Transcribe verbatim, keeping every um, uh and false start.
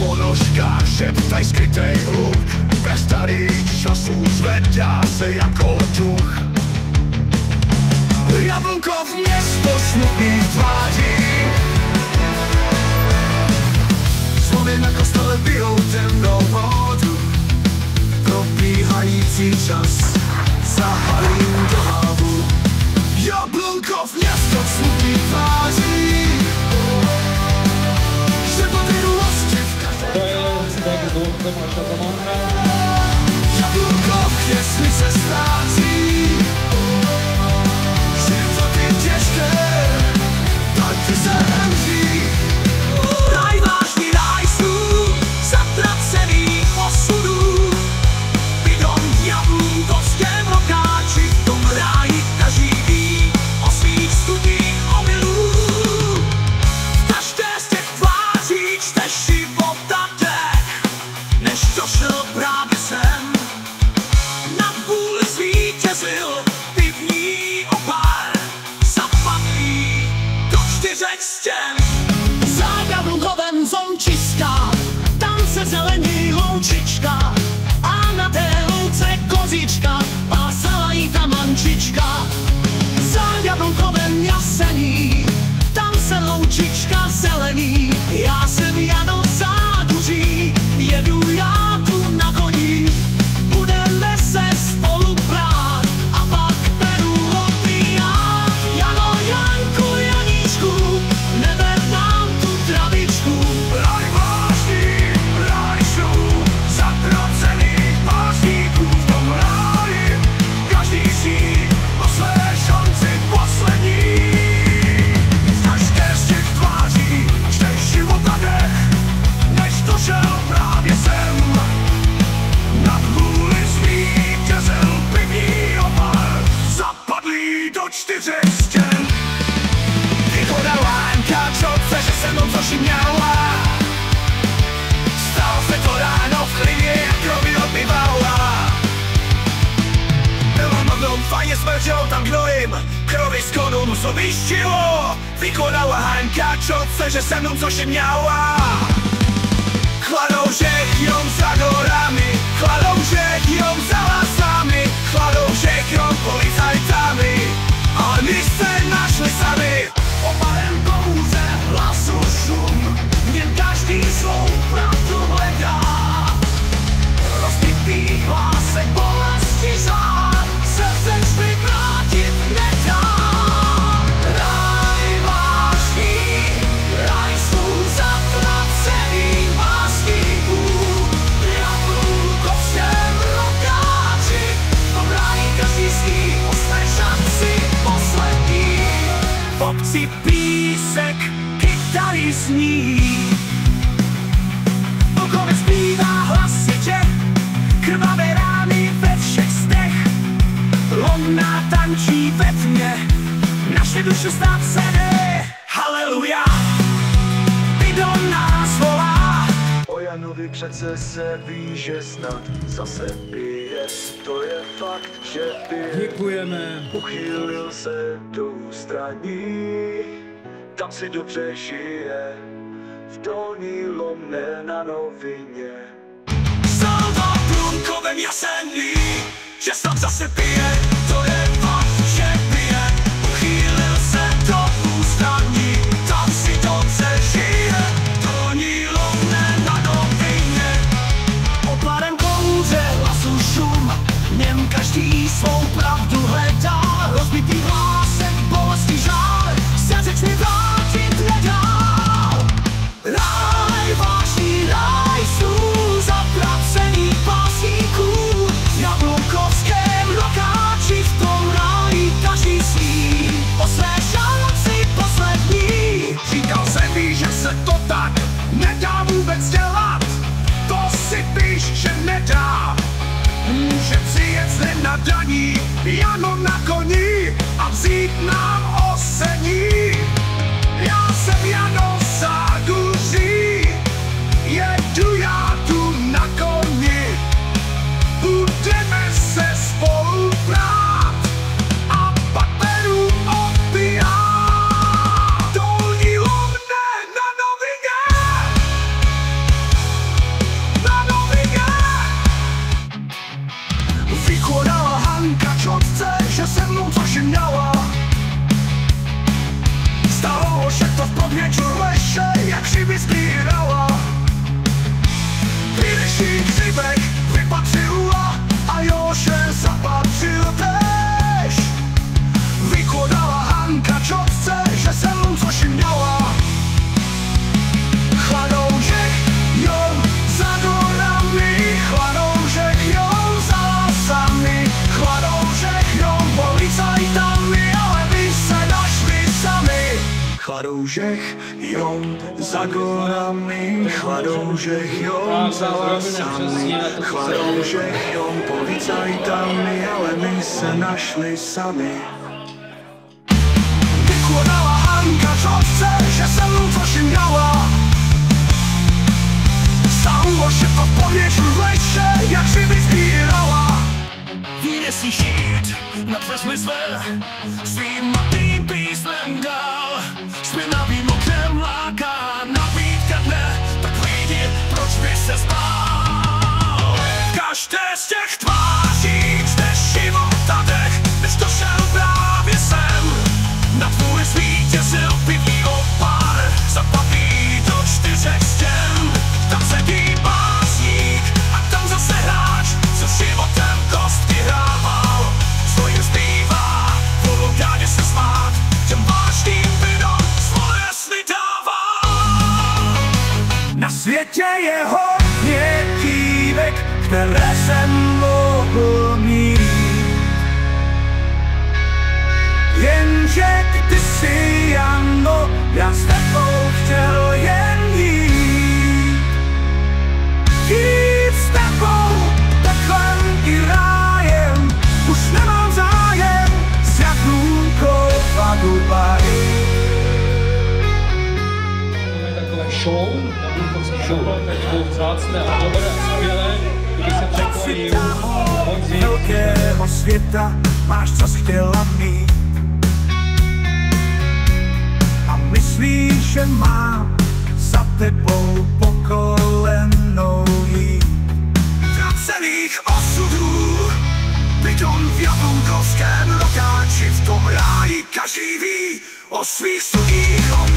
ponožkách šeptaj skrytej hluk. Ve starých časů zvedá se jako duch. Jablunkov město smutných tváří, zvony na kostele bijou temnou vodu. Probíhající čas zapalím do hlavu. Jablunkov město smutných tváří, že pověrulosti v každé tváři. Jablunkov jestli se ztrácí, život je těžké, tak ty se hemří. Najvážný ráj snů, zatracených osudů. Bydon v jablunkovském rokáči, v tom ráji každý ví o svých studích omylů. V každé z těch tváří čteš život a dech, než došel právě sem. Nad vůli zvítězil pivní opár, zapadlý do čtyřech stěn. Za Jablunkovem zončiska, tam se zelení loučička, a na té louce kozička, pásala jí ta mančička. Za Jablunkovem jasení, tam se loučička zelení, já jsem Jano Záduří, jedu já tu na koni. Budeme se spolu brát a pak peru opíjat. Jano, Janku, Janíčku, neber nám tu travičku. Raj vážný, raj snů, zatracených pásníků. V tom ráji každý si o své šanci poslední. V každé z těch tváří čteš život a dech, než došel právě sem. Nad vůli zvítězil pivní opár, zapadlý do čtyřech stěn. Vykonala Hanka čotce, že se mnou zošiměla. Stalo se to ráno v klidě, jak kromy odbyvala. Bylo mnou fajně smrčelo tam gnojím, krovy z konu mu vyštilo. Vykonala Hanka čotce, že se mnou zošiměla. Chladoužek jom za gorami, chladoužek jom za lasami, chladoužek jom policajtami, ale my se našli sami. Opadem kouře, hlasu šum, v něm každý svou pravdu hledá. Rozbitý hlásek bolesti žár, se chceš vyvrátit nedá. Raj vážný, raj snů zatracených básníků. V jablunkovském rokáči, v tom ráji každý si o své šanci poslední. V obci písek, kytary zní, Vlkovec zpívá hlasitě, krvavé rány ve všech stech. Lomná tančí ve tmě, naše duše snad se jde. Haleluja, Bydon nás volá. O Janovi přece se ví, že snad zase pije. To je fakt, že pije. Děkujeme. Uchýlil se do ústraní, tam si dobře žije, v dolní Lomné na Novině. Salva Brunkovem jasení, že snad zase pije, to je fakt, že pije. Uchýlil se do ústraní, tam si dobře žije, dolní Lomné na Novině. Opadem kouře, hlasu šum, v něm každý svou pravdu hledá. Rozbitý hlásek, bolesti žár, se řeč mi vrátit nedá. Ráj vážný, ráj snů, zatracených pásníků. V jablunkovském rokáči, v tom ráji každý sní o své šanci poslední. Říkal jsem ví, že se to tak nedá vůbec dělat. To si píš, že nedá. Může přijet z nenadaní Jano na koni a vzít nám osení. Já jsem Jano Záduří, jedu já tu na koni. Budeme se spolu brát a pak beru opiját. Dolní Lomné na Novině. Chladoužech jom za gorami, chladoužech jom za lasami, chladoužech jom policajtami, ale my se našli sami. Vykładała Hanka czotce, że ze mną coś miała. Stało się to w powietrzu lejsze, jak żywy zbierała. Wiesz i hit na twe zmysły, swym matym pismem dał. Spłynęli mokrem laka, napitka dne, tak wyjdzie, proč by se spał. Każde z tych twarzy, cztery života dech, než došel právě sem. Na tvůj svíte sil pivní opár, zapadlý do čtyřech stěn. Tam sedí básník a tam zase hráč, co životem kostky hrával. Svojím zbývá v vulgáně se smát, těm vážným vidom svoje sny dával. Na světě je hodně dívek, které jsem mohl mít. Jenže kdysi ano, já s tebou chtěl jen jít. Jít s tebou taklem i rájem, už nemám zájem s jablůnkou a Dubaj. To je takové show, jablůnkovský show, tak to vzácné a dobré a skvělé, kdyby se překvojil Honzi. Velkého světa máš, co jsi chtěla mít. A myslíš, že mám za tebou po kolenou jít. Tracených osudů, bidon v jablunkovském rokáči, v tom ráji každý ví o svých studích.